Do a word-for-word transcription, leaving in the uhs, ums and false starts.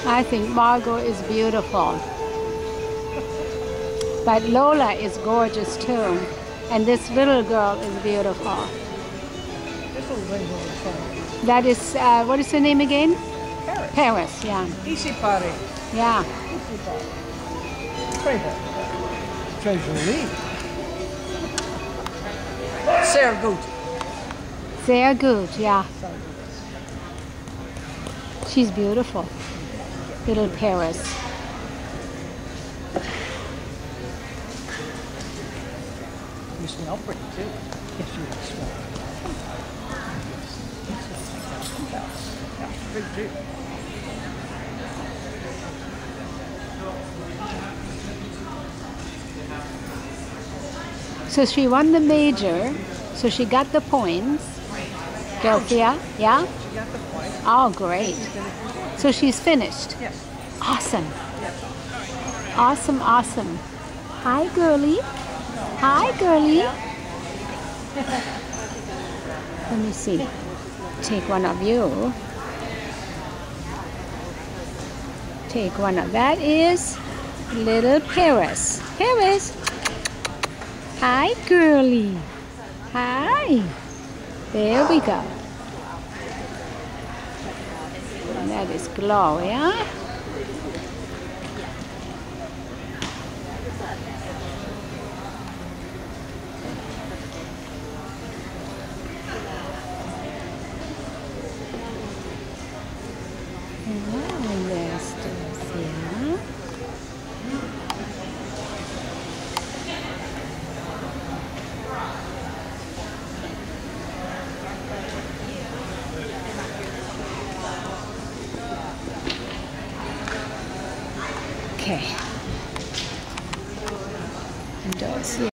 I think Margot is beautiful. But Lola is gorgeous too. And this little girl is beautiful. This little rainbow is fun. That is, uh, what is her name again? Paris. Paris, yeah. Easy party. Yeah. Easy party. Treasure. Treasure Lee. Sehr good. Sehr good, yeah. She's beautiful. Little Paris. You smell pretty too. Yes, you smell. Yeah, big deal. So she won the major, so she got the points. Delphia, yeah? She got the point. Oh, great. So she's finished. Yes. Awesome. Yes. Awesome, awesome. Hi, girlie. Hi, girlie. Let me see. Take one of you. Take one of that is little Paris. Paris. Hi, girlie. Hi. There we go. And that is Gloria. And there's Dorothea. Okay. And Dorothea.